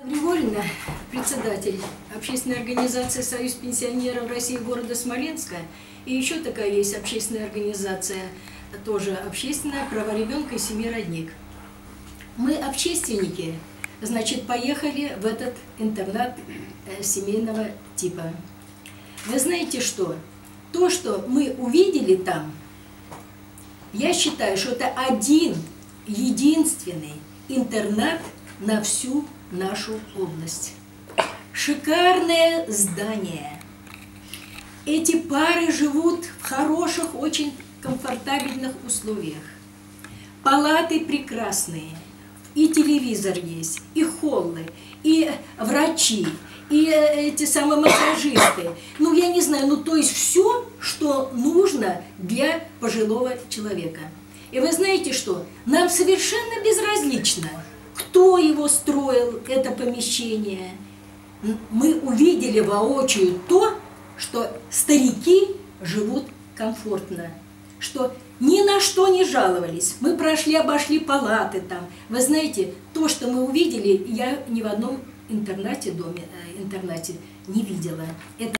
Григорьевна, председатель общественной организации «Союз пенсионеров России» города Смоленска. И еще такая есть общественная организация, тоже общественная, «Права ребенка и семьи Родник». Мы, общественники, значит, поехали в этот интернат семейного типа. Вы знаете что? То, что мы увидели там, я считаю, что это один, единственный интернат на всю нашу область. Шикарное здание. Эти пары живут в хороших, очень комфортабельных условиях. Палаты прекрасные. И телевизор есть, и холлы, и врачи, и эти самые массажисты. Ну, я не знаю, ну, то есть все, что нужно для пожилого человека. И вы знаете что? Нам совершенно безразлично, кто его строил, это помещение. Мы увидели воочию то, что старики живут комфортно, что ни на что не жаловались. Мы прошли, обошли палаты там. Вы знаете, то, что мы увидели, я ни в одном интернате не видела. Это